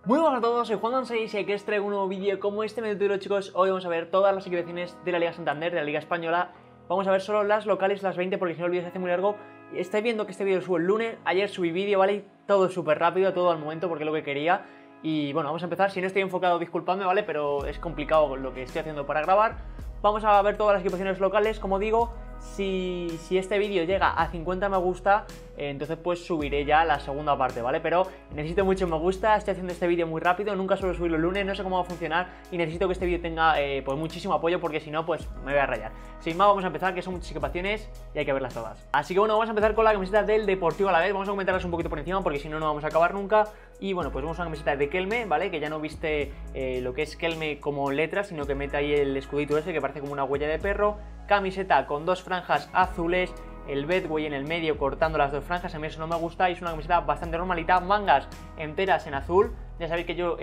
Muy buenas a todos, soy Juan6 y aquí os traigo un nuevo vídeo como este medio, chicos. Hoy vamos a ver todas las equipaciones de la Liga Santander, de la Liga Española. Vamos a ver solo las locales, las 20, porque si no el vídeo se hace muy largo. Estáis viendo que este vídeo lo subo el lunes, ayer subí vídeo, ¿vale? Todo súper rápido, todo al momento porque es lo que quería. Y bueno, vamos a empezar. Si no estoy enfocado, disculpadme, ¿vale? Pero es complicado lo que estoy haciendo para grabar. Vamos a ver todas las equipaciones locales, como digo. Si este vídeo llega a 50 me gusta, entonces pues subiré ya la segunda parte, ¿vale? Pero necesito mucho me gusta, estoy haciendo este vídeo muy rápido, nunca suelo subirlo el lunes, no sé cómo va a funcionar y necesito que este vídeo tenga pues muchísimo apoyo porque si no pues me voy a rayar. Sin más, vamos a empezar, que son muchas equipaciones y hay que verlas todas. Así que bueno, vamos a empezar con la camiseta del Deportivo Alavés, vamos a comentarlas un poquito por encima porque si no, no vamos a acabar nunca. Y bueno, pues vamos a una camiseta de Kelme, ¿vale? Que ya no viste lo que es Kelme como letra, sino que mete ahí el escudito ese que parece como una huella de perro. Camiseta con dos franjas azules, el Bedway en el medio cortando las dos franjas, a mí eso no me gusta y es una camiseta bastante normalita. Mangas enteras en azul, ya sabéis que yo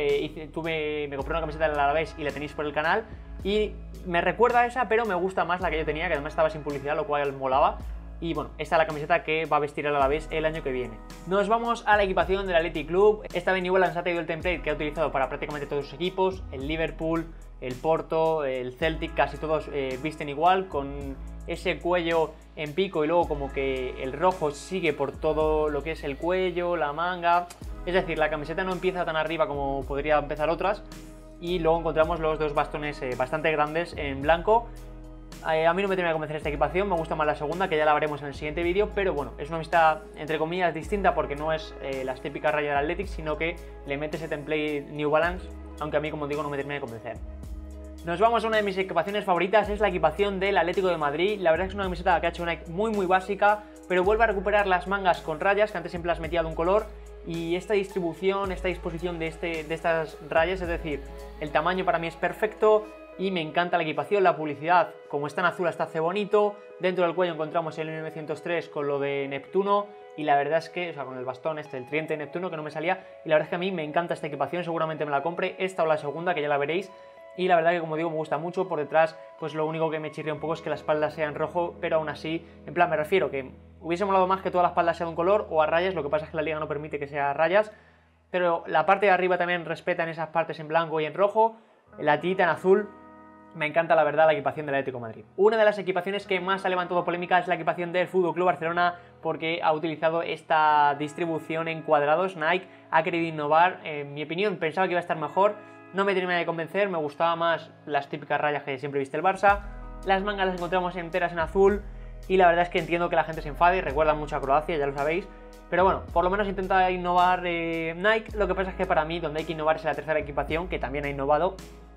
me compré una camiseta del Alavés y la tenéis por el canal y me recuerda a esa, pero me gusta más la que yo tenía, que además estaba sin publicidad, lo cual molaba. Y bueno, esta es la camiseta que va a vestir el Alavés el año que viene. Nos vamos a la equipación del Athletic Club. Esta vez New Balance ha traído el template que ha utilizado para prácticamente todos sus equipos. El Liverpool, el Porto, el Celtic, casi todos visten igual, con ese cuello en pico y luego como que el rojo sigue por todo lo que es el cuello, la manga. Es decir, la camiseta no empieza tan arriba como podría empezar otras. Y luego encontramos los dos bastones bastante grandes en blanco. A mí no me termina de convencer esta equipación, me gusta más la segunda, que ya la veremos en el siguiente vídeo, pero bueno, es una camiseta entre comillas distinta porque no es las típicas rayas del Athletic, sino que le mete ese template New Balance, aunque a mí, como digo, no me termina de convencer. Nos vamos a una de mis equipaciones favoritas, es la equipación del Atlético de Madrid. La verdad es que es una camiseta que ha hecho Nike muy básica, pero vuelve a recuperar las mangas con rayas, que antes siempre las metía de un color, y esta distribución, esta disposición de estas rayas, es decir, el tamaño para mí es perfecto. Y me encanta la equipación, la publicidad, como está en azul hasta hace bonito. Dentro del cuello encontramos el 1903 con lo de Neptuno. Y la verdad es que, o sea, con el bastón el tridente de Neptuno que no me salía. Y la verdad es que a mí me encanta esta equipación, seguramente me la compre, esta o la segunda, que ya la veréis. Y la verdad que, como digo, me gusta mucho. Por detrás, pues lo único que me chirría un poco es que la espalda sea en rojo, pero aún así, en plan, me refiero que hubiese molado más que toda la espalda sea de un color o a rayas. Lo que pasa es que la liga no permite que sea a rayas. Pero la parte de arriba también respetan esas partes en blanco y en rojo. La tirita en azul. Me encanta la verdad la equipación del Atlético de Madrid. Una de las equipaciones que más ha levantado polémica es la equipación del FC Barcelona porque ha utilizado esta distribución en cuadrados. Nike ha querido innovar, en mi opinión pensaba que iba a estar mejor, no me termina de convencer, me gustaba más las típicas rayas que siempre viste el Barça. Las mangas las encontramos enteras en azul y la verdad es que entiendo que la gente se enfade, recuerda mucho a Croacia, ya lo sabéis. Pero bueno, por lo menos intenta innovar Nike, lo que pasa es que para mí donde hay que innovar es en la tercera equipación, que también ha innovado.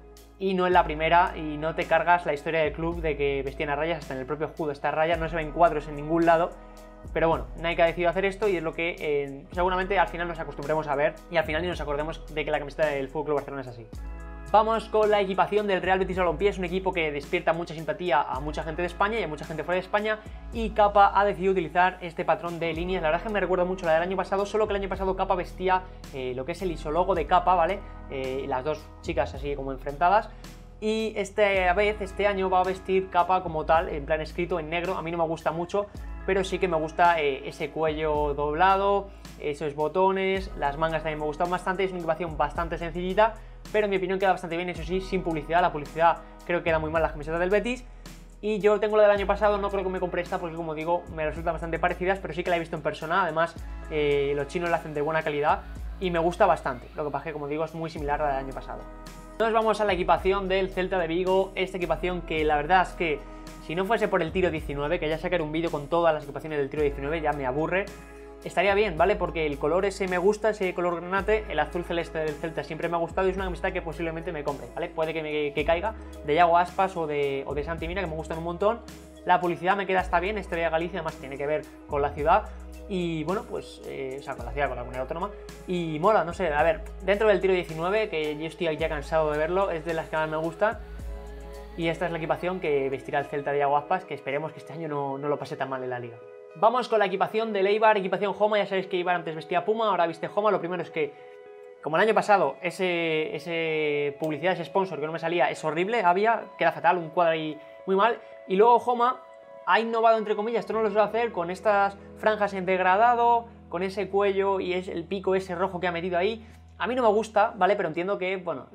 Y no en la primera, y no te cargas la historia del club de que vestían a rayas, hasta en el propio escudo está rayas, no se ven cuadros en ningún lado. Pero bueno, Nike ha decidido hacer esto y es lo que seguramente al final nos acostumbremos a ver y al final ni nos acordemos de que la camiseta del FC Barcelona es así. Vamos con la equipación del Real Betis Balompié, es un equipo que despierta mucha simpatía a mucha gente de España y a mucha gente fuera de España y Capa ha decidido utilizar este patrón de líneas. La verdad es que me recuerda mucho la del año pasado, solo que el año pasado Capa vestía lo que es el isologo de Capa, ¿vale? Las dos chicas así como enfrentadas. Y este año va a vestir Capa como tal, en plan escrito en negro. A mí no me gusta mucho, pero sí que me gusta ese cuello doblado, esos botones, las mangas también me gustan bastante. Es una equipación bastante sencillita, pero en mi opinión queda bastante bien, eso sí, sin publicidad. La publicidad creo que queda muy mal las camisetas del Betis. Y yo tengo la del año pasado, no creo que me compre esta porque, como digo, me resultan bastante parecidas, pero sí que la he visto en persona. Además, los chinos la hacen de buena calidad y me gusta bastante. Lo que pasa es que, como digo, es muy similar a la del año pasado. Nos vamos a la equipación del Celta de Vigo, esta equipación que la verdad es que si no fuese por el tiro 19, que ya sacaré un vídeo con todas las equipaciones del tiro 19, ya me aburre, estaría bien, ¿vale? Porque el color ese me gusta, ese color granate, el azul celeste del Celta siempre me ha gustado y es una camiseta que posiblemente me compre, ¿vale? Puede que caiga, de Yago Aspas o de Santi Mina, que me gustan un montón. La publicidad me queda hasta bien, Estrella Galicia además tiene que ver con la ciudad. Y bueno, pues, o sea, con la ciudad, con la comunidad autónoma. Y mola, no sé, a ver, dentro del tiro 19, que yo estoy ya cansado de verlo, es de las que más me gustan. Y esta es la equipación que vestirá el Celta de Yago Aspas, que esperemos que este año no lo pase tan mal en la liga. Vamos con la equipación del Eibar, equipación Homa. Ya sabéis que Eibar antes vestía Puma, ahora viste Homa. Lo primero es que, como el año pasado, ese publicidad, ese sponsor que no me salía, es horrible, queda fatal, un cuadro ahí muy mal. Y luego Homa ha innovado, entre comillas, esto no lo suele hacer, con estas franjas en degradado, con ese cuello y el pico ese rojo que ha metido ahí. A mí no me gusta, ¿vale? Pero entiendo que, bueno,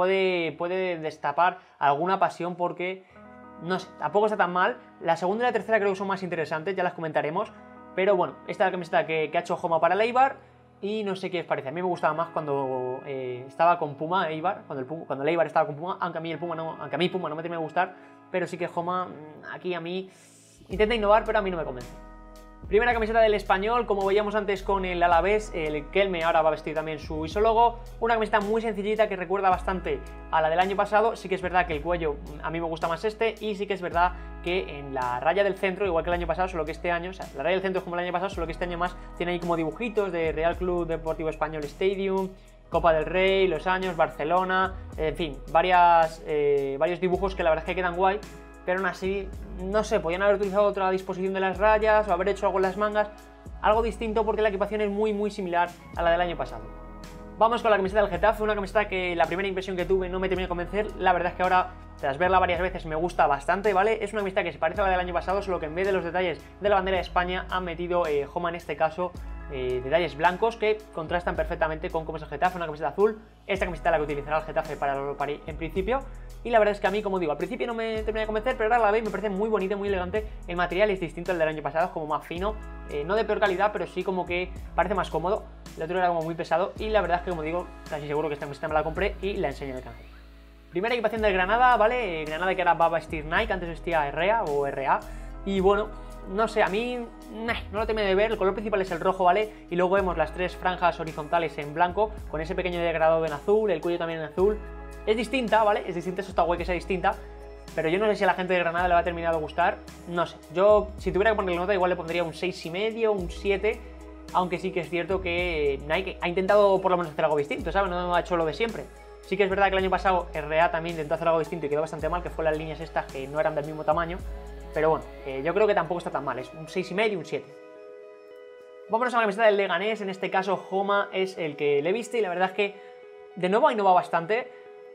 puede destapar alguna pasión porque, no sé, tampoco está tan mal. La segunda y la tercera creo que son más interesantes, ya las comentaremos. Pero bueno, esta es la camiseta que ha hecho Homa para el Eibar y no sé qué os parece. A mí me gustaba más cuando estaba con Puma Eibar, cuando el Eibar estaba con Puma, aunque a mí Puma no me termina de gustar, pero sí que Homa aquí a mí intenta innovar, pero a mí no me convence. Primera camiseta del Español, como veíamos antes con el Alavés, el Kelme ahora va a vestir también su isólogo. Una camiseta muy sencillita que recuerda bastante a la del año pasado. Sí que es verdad que el cuello a mí me gusta más este, y sí que es verdad que en la raya del centro, igual que el año pasado, solo que este año, o sea, la raya del centro es como el año pasado, solo que este año más tiene ahí como dibujitos de Real Club Deportivo Español Stadium, Copa del Rey, Los Años, Barcelona, en fin, varios dibujos que la verdad es que quedan guay. Pero aún así, no sé, podían haber utilizado otra disposición de las rayas o haber hecho algo en las mangas, algo distinto, porque la equipación es muy similar a la del año pasado. Vamos con la camiseta del Getafe, una camiseta que la primera impresión que tuve no me terminó de convencer. La verdad es que ahora, tras verla varias veces, me gusta bastante, ¿vale? Es una camiseta que se parece a la del año pasado, solo que en vez de los detalles de la bandera de España han metido Homa en este caso detalles blancos que contrastan perfectamente con cómo es el Getafe, una camiseta azul. Esta camiseta es la que utilizará el Getafe para el Europa League en principio, y la verdad es que a mí, como digo, al principio no me terminé de convencer, pero ahora la veis me parece muy bonita, muy elegante. El material es distinto al del año pasado, es como más fino, no de peor calidad, pero sí como que parece más cómodo. El otro era como muy pesado, y la verdad es que, como digo, casi seguro que esta camiseta me la compré y la enseño en el canal. Primera equipación del Granada, ¿vale? Granada que ahora va a vestir Nike, antes vestía RA o RA, y bueno, no sé, a mí no lo terminé de ver. El color principal es el rojo, ¿vale? Y luego vemos las tres franjas horizontales en blanco, con ese pequeño degradado en azul, el cuello también en azul. Es distinta, ¿vale? Es distinta, eso está guay que sea distinta, pero yo no sé si a la gente de Granada le va a terminar de gustar. No sé, yo si tuviera que ponerle nota igual le pondría un 6,5, un 7, aunque sí que es cierto que Nike ha intentado por lo menos hacer algo distinto, ¿sabes? No ha hecho lo de siempre. Sí que es verdad que el año pasado RA también intentó hacer algo distinto y quedó bastante mal, que fue las líneas estas que no eran del mismo tamaño. Pero bueno, yo creo que tampoco está tan mal, es un 6,5 y un 7. Vámonos a la camiseta del Leganés, en este caso Homa es el que le viste y la verdad es que de nuevo ha innovado bastante.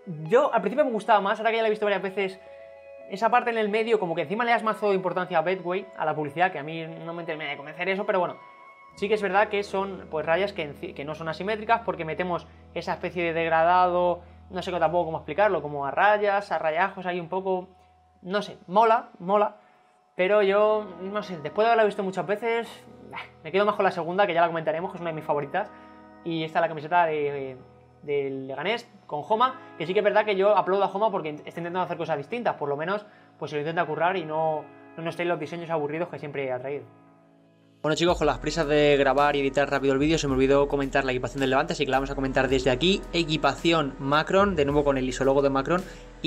Yo al principio me gustaba más, ahora que ya la he visto varias veces, esa parte en el medio como que encima le das mazo de importancia a Betway, a la publicidad, que a mí no me termina de convencer eso, pero bueno. Sí que es verdad que son pues rayas que no son asimétricas, porque metemos esa especie de degradado, no sé tampoco cómo explicarlo, como a rayas, a rayajos ahí un poco, no sé, mola. Pero yo, no sé, después de haberla visto muchas veces, me quedo más con la segunda, que ya la comentaremos, que es una de mis favoritas. Y esta es la camiseta del Leganés con Homa, que sí que es verdad que yo aplaudo a Homa porque está intentando hacer cosas distintas, por lo menos pues se lo intenta currar y no nos trae los diseños aburridos que siempre ha traído. Bueno chicos, con las prisas de grabar y editar rápido el vídeo se me olvidó comentar la equipación del Levante, así que la vamos a comentar desde aquí. Equipación Macron, de nuevo con el isólogo de Macron,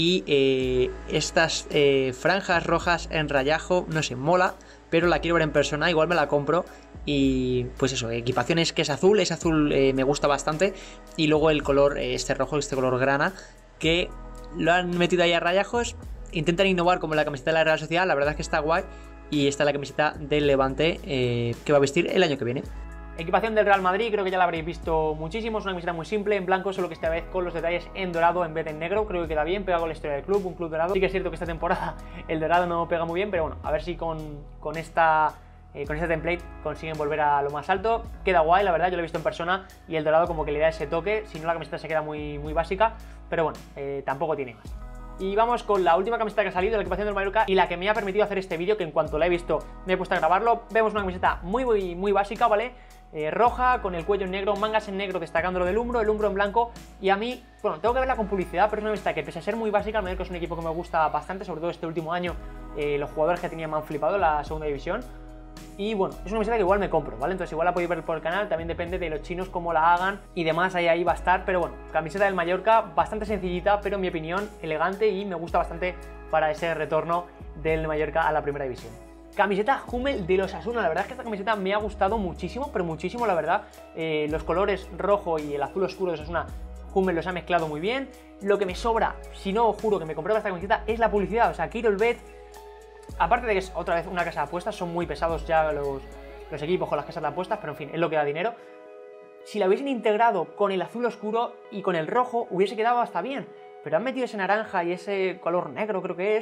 y estas franjas rojas en rayajo, no sé, mola, pero la quiero ver en persona, igual me la compro. Y pues eso, equipación es que es azul me gusta bastante, y luego el color, este rojo, este color grana, que lo han metido ahí a rayajos, intentan innovar como la camiseta de la Real Sociedad, la verdad es que está guay. Y esta es la camiseta del Levante que va a vestir el año que viene. Equipación del Real Madrid, creo que ya la habréis visto muchísimo. Es una camiseta muy simple, en blanco, solo que esta vez con los detalles en dorado en vez de en negro. Creo que queda bien, pega con la historia del club, un club dorado. Sí que es cierto que esta temporada el dorado no pega muy bien, pero bueno, a ver si con esta template consiguen volver a lo más alto. Queda guay, la verdad, yo lo he visto en persona y el dorado como que le da ese toque. Si no, la camiseta se queda muy básica, pero bueno, tampoco tiene más. Y vamos con la última camiseta que ha salido, la equipación del Mallorca, y la que me ha permitido hacer este vídeo, que en cuanto la he visto me he puesto a grabarlo. Vemos una camiseta muy básica, ¿vale? Roja, con el cuello en negro, mangas en negro destacando lo del hombro, el hombro en blanco. Y a mí, bueno, tengo que verla con publicidad, pero es una camiseta que pese a ser muy básica, el Mallorca es un equipo que me gusta bastante, sobre todo este último año. Los jugadores que tenía me han flipado en la segunda división. Y bueno, es una camiseta que igual me compro, ¿vale? Entonces igual la podéis ver por el canal, también depende de los chinos cómo la hagan y demás, ahí va a estar. Pero bueno, camiseta del Mallorca, bastante sencillita, pero en mi opinión elegante, y me gusta bastante para ese retorno del Mallorca a la primera división. Camiseta Hummel de los Osasuna, la verdad es que esta camiseta me ha gustado muchísimo, pero muchísimo la verdad. Los colores rojo y el azul oscuro de Osasuna, Hummel los ha mezclado muy bien. Lo que me sobra, si no os juro que me compré esta camiseta, es la publicidad, o sea, Quirolbet. Aparte de que es otra vez una casa de apuestas, son muy pesados ya los equipos con las casas de apuestas, pero en fin, es lo que da dinero. Si la hubiesen integrado con el azul oscuro y con el rojo, hubiese quedado hasta bien. Pero han metido ese naranja y ese color negro, creo que es,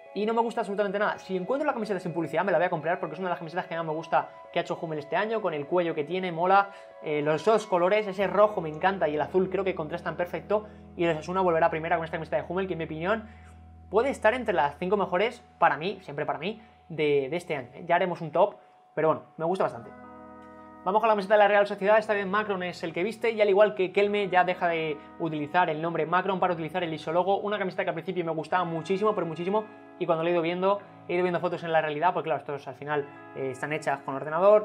y no me gusta absolutamente nada. Si encuentro la camiseta sin publicidad me la voy a comprar porque es una de las camisetas que más me gusta que ha hecho Hummel este año, con el cuello que tiene, mola, los dos colores, ese rojo me encanta y el azul creo que contrastan perfecto, y el Osasuna volverá a primera con esta camiseta de Hummel, que en mi opinión puede estar entre las 5 mejores para mí, siempre para mí, de este año. Ya haremos un top, pero bueno, me gusta bastante. Vamos con la camiseta de la Real Sociedad. Esta vez Macron es el que viste, y al igual que Kelme ya deja de utilizar el nombre Macron para utilizar el isólogo, una camiseta que al principio me gustaba muchísimo, pero muchísimo, y cuando lo he ido viendo fotos en la realidad, pues claro, estos al final están hechas con ordenador,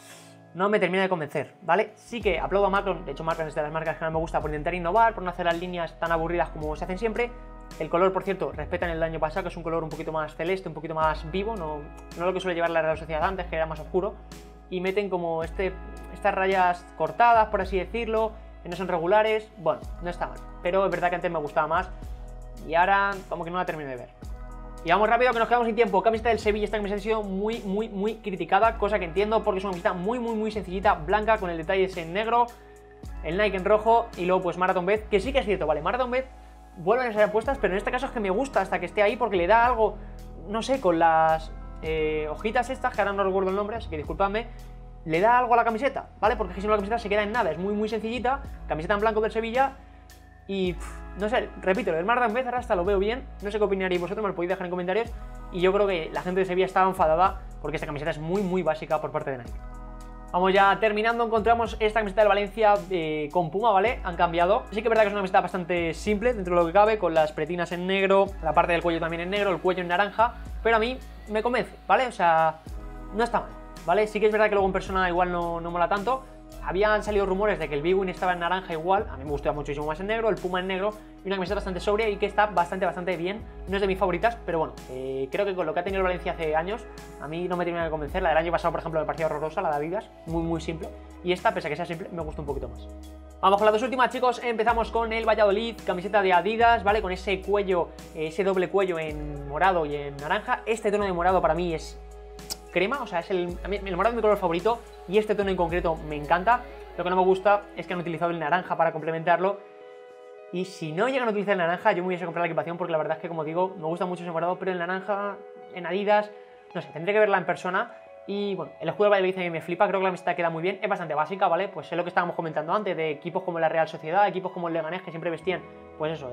no me termina de convencer, ¿vale? Sí que aplaudo a Macron, de hecho Macron es de las marcas que más me gusta por intentar innovar, por no hacer las líneas tan aburridas como se hacen siempre. El color, por cierto, respetan el del año pasado, que es un color un poquito más celeste, un poquito más vivo, no lo que suele llevar la Real Sociedad antes, que era más oscuro, y meten como estas rayas cortadas, por así decirlo, que no son regulares. Bueno, no está mal, pero es verdad que antes me gustaba más y ahora como que no la termino de ver. Y vamos rápido, que nos quedamos sin tiempo. Camiseta del Sevilla. Esta camiseta ha sido muy criticada, cosa que entiendo porque es una camiseta muy sencillita, blanca, con el detalle ese en negro, el Nike en rojo, y luego pues Marathon Bet, que sí que es cierto, vale, Marathon Bet vuelven a ser apuestas, pero en este caso es que me gusta hasta que esté ahí porque le da algo, no sé, con las hojitas estas, que ahora no recuerdo el nombre, así que disculpadme, le da algo a la camiseta, ¿vale? Porque si no la camiseta se queda en nada, es muy sencillita, camiseta en blanco del Sevilla, y no sé, repito, el Marathon Bet ahora hasta lo veo bien, no sé qué opinaríais vosotros, me lo podéis dejar en comentarios, y yo creo que la gente de Sevilla estaba enfadada porque esta camiseta es muy básica por parte de Nike. Vamos ya terminando, encontramos esta camiseta del Valencia con Puma, ¿vale? Han cambiado. Sí que es verdad que es una camiseta bastante simple dentro de lo que cabe, con las pretinas en negro, la parte del cuello también en negro, el cuello en naranja, pero a mí me convence, ¿vale? O sea, no está mal, ¿vale? Sí que es verdad que luego en persona igual no mola tanto. Habían salido rumores de que el Bwin estaba en naranja igual, a mí me gustaba muchísimo más en negro, el Puma en negro, y una camiseta bastante sobria y que está bastante bien. No es de mis favoritas, pero bueno, creo que con lo que ha tenido el Valencia hace años, a mí no me termina de convencer. La del año pasado, por ejemplo, me parecía horrorosa, la de Adidas, muy simple, y esta, pese a que sea simple, me gusta un poquito más. Vamos con las dos últimas, chicos. Empezamos con el Valladolid, camiseta de Adidas, ¿vale? Con ese cuello, ese doble cuello en morado y en naranja. Este tono de morado para mí es crema, o sea, es el morado es mi color favorito y este tono en concreto me encanta. Lo que no me gusta es que han utilizado el naranja para complementarlo, y si no llegan a utilizar el naranja yo me hubiese comprado la equipación, porque la verdad es que, como digo, me gusta mucho ese morado, pero el naranja en Adidas, no sé, tendré que verla en persona. Y bueno, el escudo del Valladolid a mí me flipa, creo que la camiseta queda muy bien, es bastante básica, ¿vale? Pues es lo que estábamos comentando antes, de equipos como la Real Sociedad, equipos como el Leganés, que siempre vestían, pues eso,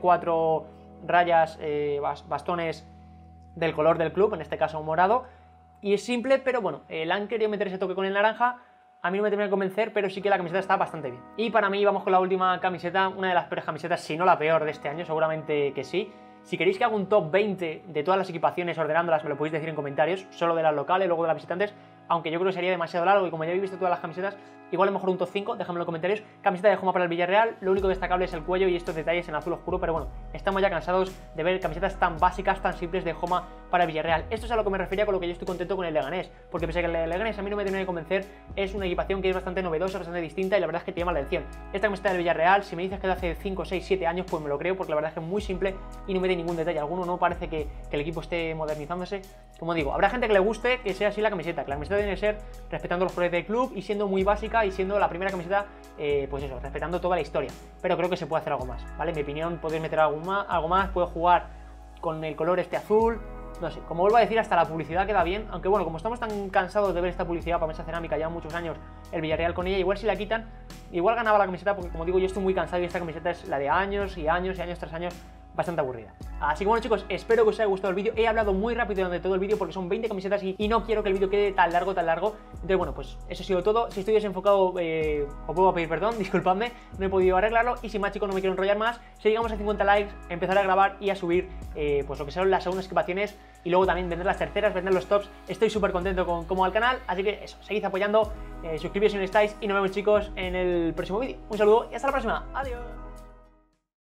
3-4 rayas, bastones del color del club, en este caso morado. Y es simple, pero bueno, le han querido meter ese toque con el naranja. A mí no me termina de convencer, pero sí que la camiseta está bastante bien. Y para mí vamos con la última camiseta, una de las peores camisetas, si no la peor de este año, seguramente que sí. Si queréis que haga un top 20 de todas las equipaciones ordenándolas, me lo podéis decir en comentarios, solo de las locales, luego de las visitantes, aunque yo creo que sería demasiado largo y como ya habéis visto todas las camisetas, igual a lo mejor un top 5, déjamelo en los comentarios. Camiseta de Joma para el Villarreal, lo único destacable es el cuello y estos detalles en azul oscuro, pero bueno, estamos ya cansados de ver camisetas tan básicas, tan simples de Joma para el Villarreal. Esto es a lo que me refería con lo que yo estoy contento con el Leganés, porque pese a que el Leganés a mí no me termina de convencer, es una equipación que es bastante novedosa, bastante distinta, y la verdad es que te llama la atención. Esta camiseta del Villarreal, si me dices que de hace 5, 6, 7 años, pues me lo creo, porque la verdad es que es muy simple y no mete ningún detalle alguno, no parece que el equipo esté modernizándose. Como digo, habrá gente que le guste que sea así la camiseta, que la camiseta tiene que ser respetando los colores del club y siendo muy básica y siendo la primera camiseta, pues eso, respetando toda la historia. Pero creo que se puede hacer algo más, ¿vale? En mi opinión, podéis meter algo más, puedo jugar con el color este azul, no sé, como vuelvo a decir, hasta la publicidad queda bien, aunque bueno, como estamos tan cansados de ver esta publicidad para Mesa Cerámica ya muchos años, el Villarreal con ella, igual si la quitan, igual ganaba la camiseta, porque como digo, yo estoy muy cansado y esta camiseta es la de años y años tras años, bastante aburrida. Así que bueno, chicos, espero que os haya gustado el vídeo. He hablado muy rápido durante todo el vídeo porque son 20 camisetas y no quiero que el vídeo quede tan largo. Entonces bueno, pues eso ha sido todo. Si estoy desenfocado, os puedo pedir perdón, disculpadme, no he podido arreglarlo. Y sin más, chicos, no me quiero enrollar más. Si llegamos a 50 likes, empezaré a grabar y a subir pues lo que son las segundas equipaciones, y luego también vender las terceras, vender los tops. Estoy súper contento con cómo va el canal, así que eso, seguid apoyando, suscribiros si no estáis, y nos vemos, chicos, en el próximo vídeo. Un saludo y hasta la próxima. Adiós.